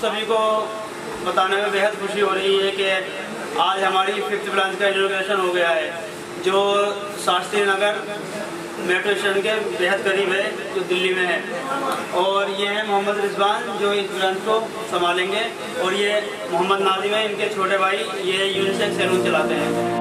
सभी को बताने में बेहद खुशी हो रही है कि आज हमारी 5th ब्रांच का इनॉग्रेशन हो गया है, जो शास्त्री नगर मेट्रो स्टेशन के बेहद करीब है, जो दिल्ली में है। और ये है मोहम्मद रिजवान जो इस ब्रांच को संभालेंगे, और ये मोहम्मद नाजिम है, इनके छोटे भाई, ये यूनिसेक्स सैलून चलाते हैं।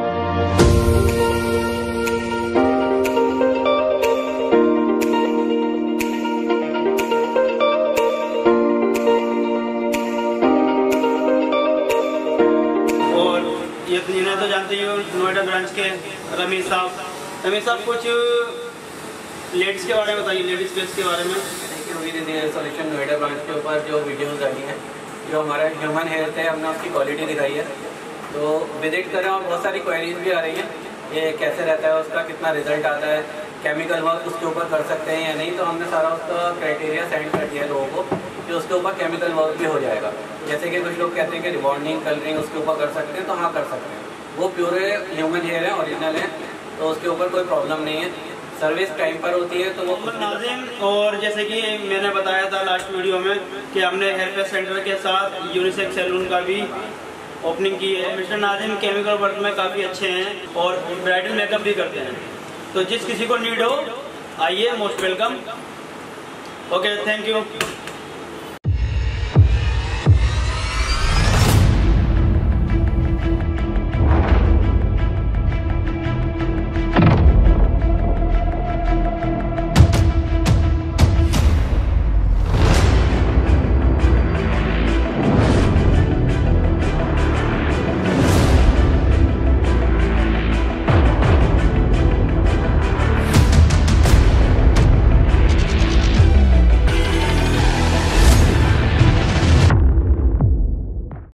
ये तो जानते ही हो नोएडा ब्रांच के रमीज साहब कुछ लेडीज़ के बारे में बताइए, लेडीज़ फेस के बारे में। सोल्यूशन नोएडा ब्रांच के ऊपर जो वीडियोस आई हैं, जो हमारा ह्यूमन हेल्थ है, हमने उसकी क्वालिटी दिखाई है, तो विजिट करें। और बहुत सारी क्वेरीज भी आ रही हैं, ये कैसे रहता है, उसका कितना रिजल्ट आता है, केमिकल वर्क उसके ऊपर कर सकते हैं या नहीं। तो हमने सारा उसका क्राइटेरिया सेंड कर दिया है लोगों को कि उसके ऊपर केमिकल वर्क भी हो जाएगा। जैसे कि कुछ लोग कहते हैं कि रिबॉन्डिंग, कलरिंग उसके ऊपर कर सकते हैं, तो हाँ कर सकते हैं। वो प्योर ह्यूमन हेयर है, ओरिजिनल है, तो उसके ऊपर कोई प्रॉब्लम नहीं है। सर्विस टाइम पर होती है। तो वो नाजिम, और जैसे कि मैंने बताया था लास्ट वीडियो में कि हमने हेयर केयर सेंटर के साथ यूनिसेक्स सैलून का भी ओपनिंग की है। मिस्टर नाजिम केमिकल वर्क में काफ़ी अच्छे हैं और ब्राइडल मेकअप भी करते हैं, तो जिस किसी को नीड हो आइए, most welcome. Okay, thank you.